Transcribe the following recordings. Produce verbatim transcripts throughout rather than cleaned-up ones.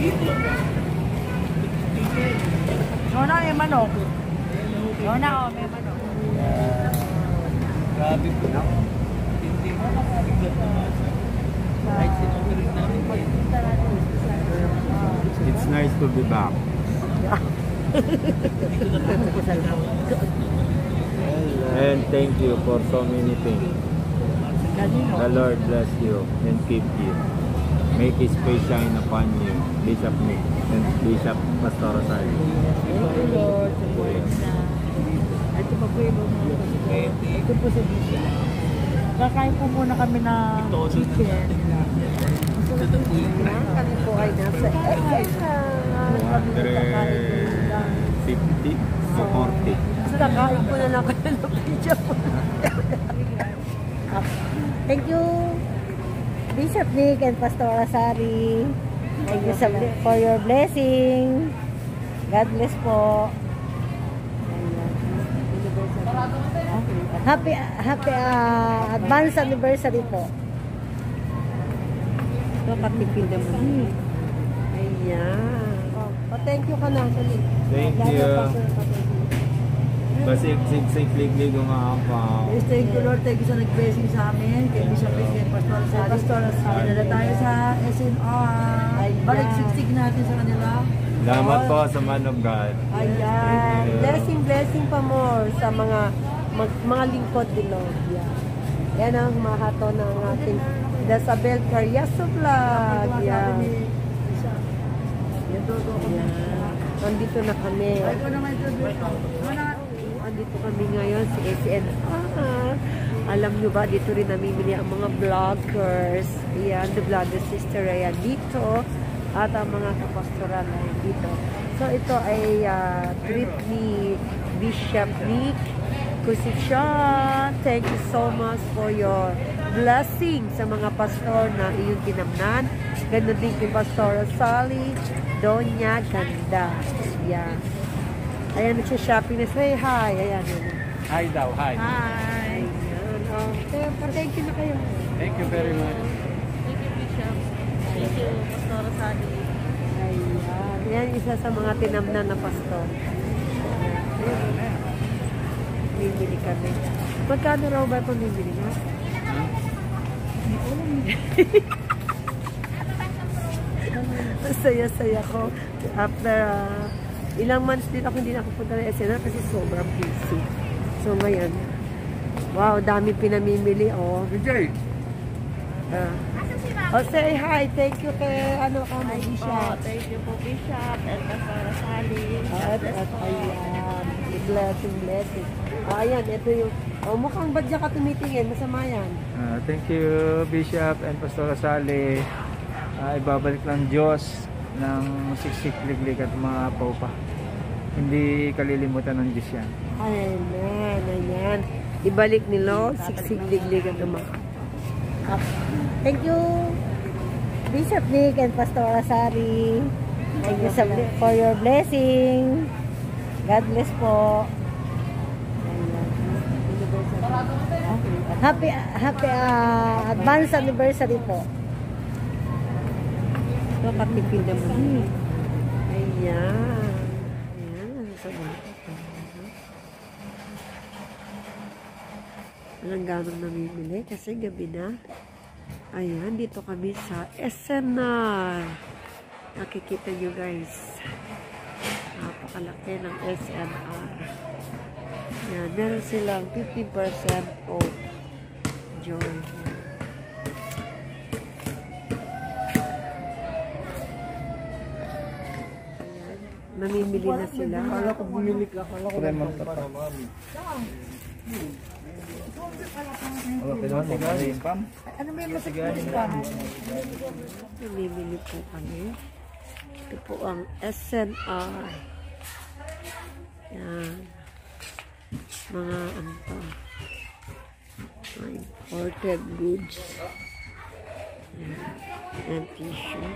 Nona, may manok. Nona, oh, may manok. Grabe po na. Hindi mo. It's nice to be back. And thank you for so many things. The Lord bless you and keep you. Make His face shine upon you, Bishop Nick and Bishop Pastor Rosario. Thank you, Lord. Ito pa po yung ito po sa Bishop. Kakain po muna kami ng chicken. Kami po ay nasa one hundred fifty to forty. Kakain po na lang kayo ng Bishop. Thank you, Bishop Nick and Pastor Asari. Thank you for your blessing. God bless po. Happy happy uh, advance anniversary po. Ito kapipil naman. Ayan. Oh, thank you ka na. Thank you. Basta sig-sig-lig-lig mga pa. Yes, thank you Lord. Thank you sa nag-blessing sa amin. Kay Bishop Nick and Pastor Asari. Pastor Asari. Dala tayo sa S N R. Balik sigsig natin sa kanila. Salamat po sa man of God. Ayan. Blessing, blessing pa more sa mga mag, mga lingkod ni Lord. Yan. Yan ang mahato ng ating Dasabel Carriazo Vlog. Yan. Yan. Nandito na kami. Nandito kami ngayon sa S N R. Alam nyo ba, dito rin namimili ang mga vloggers. Ayan, the vlogger sister. Ayan, dito. At ang mga kapastoral ay dito. So, ito ay uh, trip ni Bishop Nick Kusishan. Thank you so much for your blessing sa mga pastor na iyong kinamnan. Ganun din kay Pastor Sally Doña Ganda. Ayan. Ayan, nagsha-shopping na. Say hi. Ayan. Hi daw, hi. Hi. Ayan. Oh, thank you na kayo. Thank you very much. Thank you, Bishop. Thank you, Pastor Sally. Ayan. Yan isa sa mga tinamnan na pastor. Ayan. Bibili kami. Magkano raw ba itong bibili nga? Saya-saya ko. After uh, ilang months din ako hindi nakapunta ng S N R kasi sobrang busy. So ngayon, wow, dami pinamimili. Oh. Vijay! Uh, oh, say hi. Thank you kay ano ka mo, Bishop. Thank you po, Bishop and Pastor Sally. At, at ayan. Blessing, blessing. Oh, ayan, ito yung oh, mukhang ba't dyan ka tumitingin? Masama yan. Uh, thank you Bishop and Pastor Sally. Uh, ibabalik ng Diyos ng siksik-liglig at mga apaw pa. Hindi kalilimutan ng Diyos yan. Ayan, ayan. Ibalik ni Lord, siksik-liglig at mga apaw. Thank you Bishop Nick and Pastor Asari. Thank you for your blessing. God bless po. Happy happy uh, advance anniversary po. Ito kapipil naman. Ayan. Ayan. Walang ganong namimili kasi gabi na. Ayan, dito kami sa S N R. Nakikita nyo guys. Napakalaki ng S N R. Ayan, meron silang fifty percent off. Joy. Ayan, namimili na sila. Kala ko bumili ka. Kala ko naman para mami. Ano may masakit pa? Namimili po kami. Ito po ang S N R. Yan. Mga ano pa. Mga imported goods. Yan. And tissue.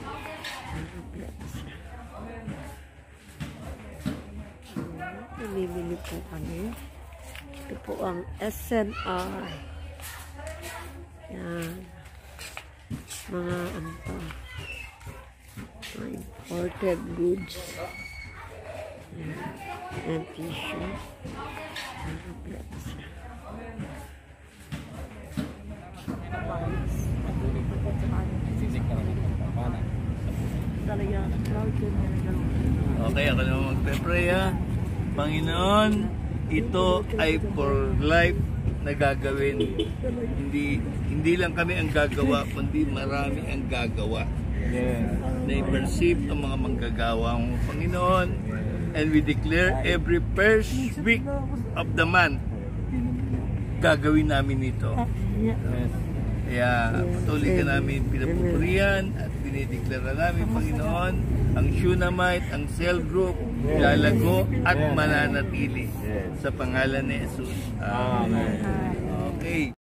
Namimili po kami. Ito po ang S N R. Yan. Mga ano pa. Mga imported goods. And tissue. Okay, ako naman magpe-pray ha. Panginoon, ito ay for life na gagawin. Hindi hindi lang kami ang gagawa, kundi marami ang gagawa. Yes. Na-perceive ang mga manggagawa mo, Panginoon. And we declare every first week of the month, gagawin namin ito. Yes. Kaya patuloy ka namin pinapupurihan at pinideklara namin, Panginoon, ang Shunammite, ang cell group, lalago at mananatili sa pangalan ni Jesus. Amen. Okay.